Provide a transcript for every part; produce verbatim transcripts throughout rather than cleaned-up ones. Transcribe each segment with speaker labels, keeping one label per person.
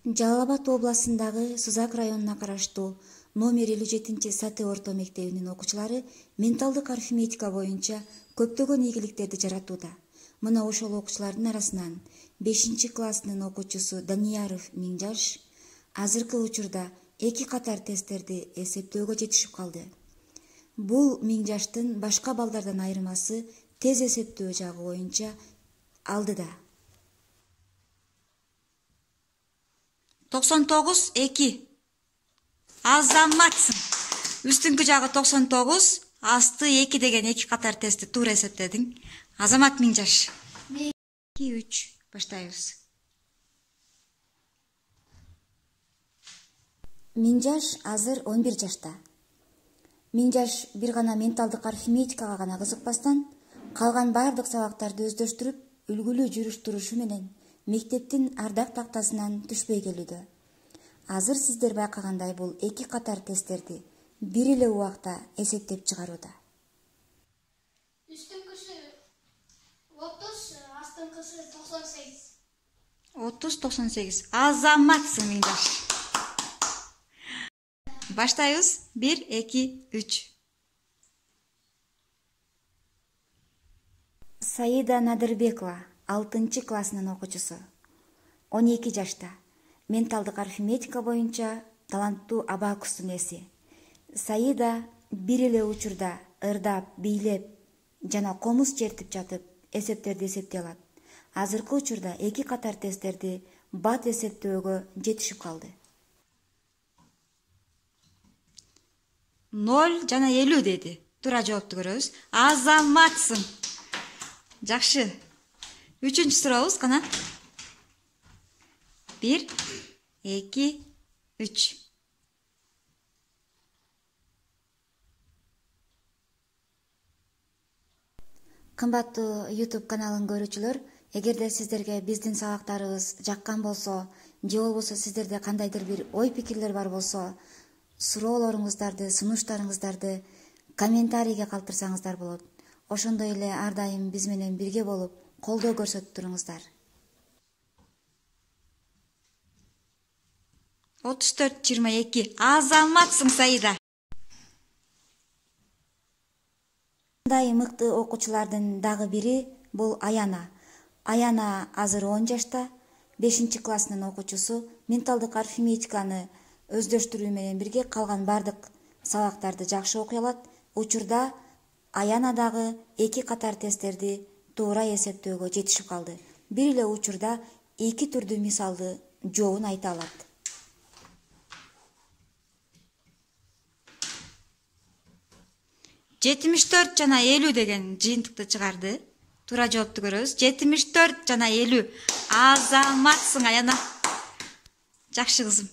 Speaker 1: Жалал Абад областындагы Сузак районуна караштуу номер элүү жетинчи Саты орто мектебинин окуучулары менталдык арифметика боюнча көптөгөн ийгиликтерди жаратууда. Мына ошол окуучулардын арасынан бешинчи класснын окуучусу Данияров Миңжаш азыркы учурда эки катар тесттерди эсептөөгө жетишип калды. Бул Миңжаштын башка балдардан айырмасы тез эсептөө жагы боюнча алдыда.
Speaker 2: токсон тогуз эки. Азаматсың. Үстүңкү жагы токсон тогуз, асты эки деген эки катар тестти туура эсептедиң. Азамат Миңжаш. эки үч. Баштайбыз.
Speaker 1: Миңжаш азыр он бир жашта. Миңжаш бир гана менталдык арифметикага гана кызыкпастан, калган бардык сабактарды өздөштүрүп, үлгүлүү жүрүш турушу менен мектептин ардак тактасынан түшпөй келүүдө. Азыр сиздер байкагандай бул эки катар тесттерди бир эле убакта эсептеп чыгарууда.
Speaker 3: Үстүңкүсү отуз, астыңкысы токсон сегиз.
Speaker 2: отуз токсон сегиз. Азаматсың Миңжаш. Баштайбыз. бир эки үч.
Speaker 1: Саида Надырбекова, алтынчы класснын окуучусу. он эки жашта. Менталдык арифметика боюнча таланттуу абакустун эси. Саида бир эле учурда ырдап, бийлеп жана комуз чертип жатып эсептерди эсептей алат. Азыркы учурда эки катар тесттерди бат эсептөөгө жетишип калды.
Speaker 2: ноль жана элүү деди. Туура жоопту көрөбүз. Азаматсың. Жакшы. Үчүнчү сурообуз кана. бир эки үч.
Speaker 1: Кымбаттуу YouTube каналын көрүүчүлөр, эгерде сиздерге биздин сабактарыбыз жаккан болсо, же болбосо сиздерде кандайдыр бир ой пикирлер бар болсо, суроолоруңуздарды, сунуштарыңыздарды комментарийге калтырсаңыздар болот. Ошондой эле ар дайым биз менен бирге болуп, колдоо көрсөтүп туруңуздар.
Speaker 2: отуз төрт жыйырма эки. Азаматсың Саида.
Speaker 1: Мындай мыкты окуучулардын дагы бири бул Аяна. Аяна азыр он жашта, бешинчи класснын окуучусу. Менталдык арифметиканы өздөштүрүү менен бирге калган бардык сабактарды жакшы окуй алат. Учурда Аяна дагы эки катар тесттерди туура эсептөөгө жетишип калды. Бир эле учурда эки түрдүү мисалды жообун айта алат.
Speaker 2: жетимиш төрт жана элүү деген жыйынтыкты чыгарды. Туура жоопту көрөбүз. жетимиш төрт жана элүү. Азаматсың Аяна. Жакшы кызым.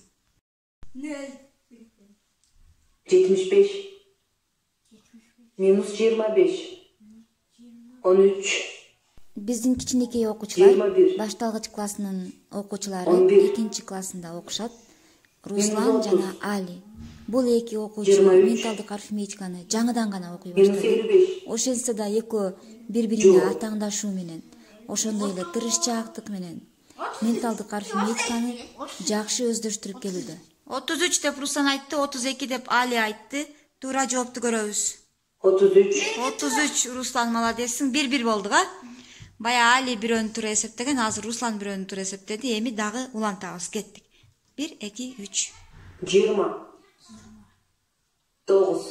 Speaker 4: жетимиш беш. Минус жыйырма беш. он үч.
Speaker 1: Биздин кичинекей окуучулар
Speaker 4: жыйырма бир.
Speaker 1: башталгыч класснын окуучулары
Speaker 4: он бир.
Speaker 1: экинчи классында окушат. Руслан жана Али. Бул эки окуучу
Speaker 4: жыйырма үч.
Speaker 1: менталдык арифметиканы жаңыдан гана окуй
Speaker 4: Минус
Speaker 1: баштады.
Speaker 4: элүү беш.
Speaker 1: Ошентсе да экөө бири-бирине
Speaker 4: Жок.
Speaker 1: атаңдашуу менен, ошондой эле тырышчаактык менен менталдык арифметиканы жакшы өздөштүрүп келүүдө.
Speaker 2: отуз үч деп Руслан айтты, отуз эки деп Али айтты. Туура жоопту көрөбүз.
Speaker 4: отуз үч.
Speaker 2: отуз үч. Руслан молодецсиң. бир бир болдук, а? Бая Али бирөөнү туура эсептеген, азыр Руслан бирөөнү туура эсептеди. Эми дагы улантабыз, кеттик. бир эки үч.
Speaker 4: жыйырма. тогуз.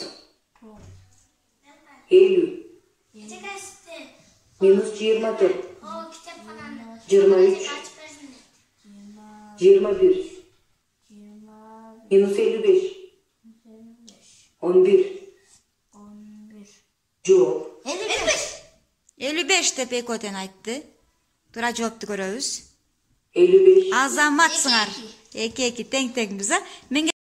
Speaker 4: элүү. Минус жыйырма төрт. жыйырма үч. жыйырма бир. Минус элүү беш. он бир. Жооп.
Speaker 2: элүү беш деп экөөтен айтты. Туура жоопту көрөбүз.
Speaker 4: элүү беш.
Speaker 2: Азаматсыңар. эки эки тең теңбиз, а?